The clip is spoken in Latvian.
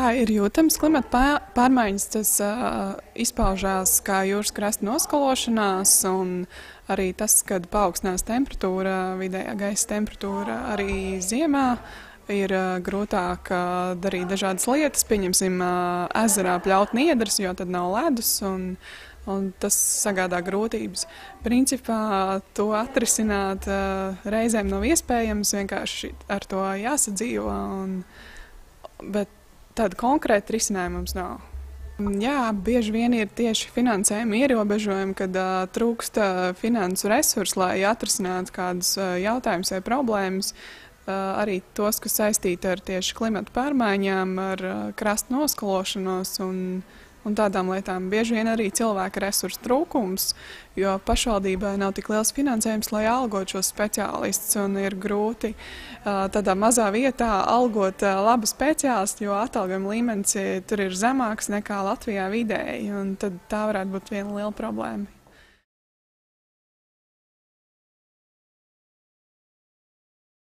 Jā, ir jūtams klimata pārmaiņas. Tas izpaužās kā jūras krasta noskalošanās, un arī tas, kad paaugstinās temperatūra, vidējā gaisa temperatūra arī ziemā. Ir grūtāk darīt dažādas lietas, pieņemsim, ezerā pļaut niedras, jo tad nav ledus, un tas sagādā grūtības. Principā to atrisināt reizēm nav iespējams, vienkārši ar to jāsadzīvo, bet tāda konkrēta risinājuma mums nav. Jā, bieži vien ir tieši finansējuma ierobežojumi, kad trūkst finansu resursu, lai atrisinātu kādus jautājumus vai problēmas. Arī tos, kas saistīti ar tieši klimata pārmaiņām, ar krasta noskalošanos un tādām lietām. Bieži vien arī cilvēka resursu trūkums, jo pašvaldībai nav tik liels finansējums, lai algot šos speciālistus, un ir grūti tādā mazā vietā algot labu speciālistu, jo atalgojuma līmenis tur ir zemāks nekā Latvijā vidēji, un tad tā varētu būt viena liela problēma.